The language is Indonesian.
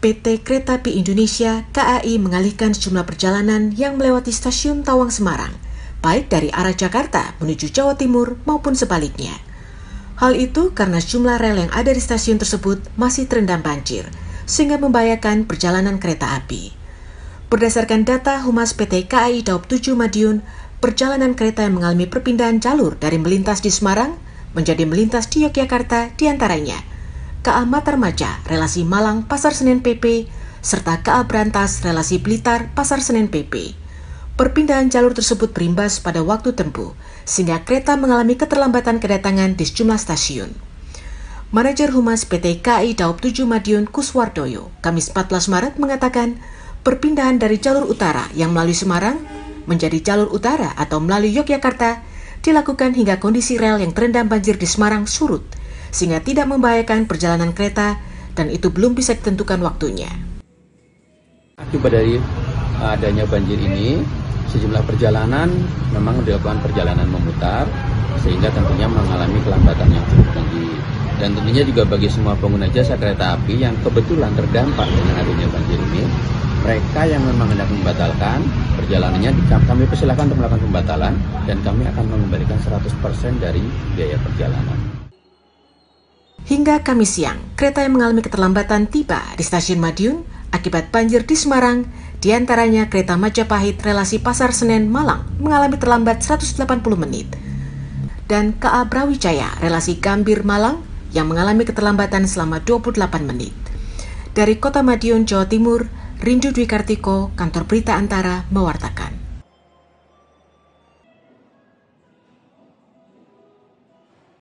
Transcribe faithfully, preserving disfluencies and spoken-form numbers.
P T Kereta Api Indonesia K A I mengalihkan sejumlah perjalanan yang melewati stasiun Tawang Semarang, baik dari arah Jakarta menuju Jawa Timur maupun sebaliknya. Hal itu karena jumlah rel yang ada di stasiun tersebut masih terendam banjir, sehingga membahayakan perjalanan kereta api. Berdasarkan data Humas P T K A I Daob tujuh Madiun, perjalanan kereta yang mengalami perpindahan jalur dari melintas di Semarang menjadi melintas di Yogyakarta diantaranya K A Matarmaja, relasi Malang Pasar Senen P P, serta K A Brantas, relasi Blitar Pasar Senen P P. Perpindahan jalur tersebut berimbas pada waktu tempuh, sehingga kereta mengalami keterlambatan kedatangan di sejumlah stasiun. Manajer Humas P T K A I Daob tujuh Madiun Kuswardoyo, Kamis empat belas Maret mengatakan, perpindahan dari jalur utara yang melalui Semarang menjadi jalur utara atau melalui Yogyakarta dilakukan hingga kondisi rel yang terendam banjir di Semarang surut, sehingga tidak membahayakan perjalanan kereta dan itu belum bisa ditentukan waktunya. Akibat dari adanya banjir ini, sejumlah perjalanan memang dilakukan perjalanan memutar, sehingga tentunya mengalami kelambatan yang cukup tinggi. Dan tentunya juga bagi semua pengguna jasa kereta api yang kebetulan terdampak dengan adanya banjir ini, mereka yang memang hendak membatalkan perjalanannya, kami persilahkan untuk melakukan pembatalan dan kami akan mengembalikan seratus persen dari biaya perjalanan. Hingga Kamis siang, kereta yang mengalami keterlambatan tiba di stasiun Madiun akibat banjir di Semarang, diantaranya kereta Majapahit relasi Pasar Senen Malang mengalami terlambat seratus delapan puluh menit, dan K A Brawijaya relasi Gambir Malang yang mengalami keterlambatan selama dua puluh delapan menit. Dari Kota Madiun, Jawa Timur, Rindu Dwi Kartiko, Kantor Berita Antara mewartakan.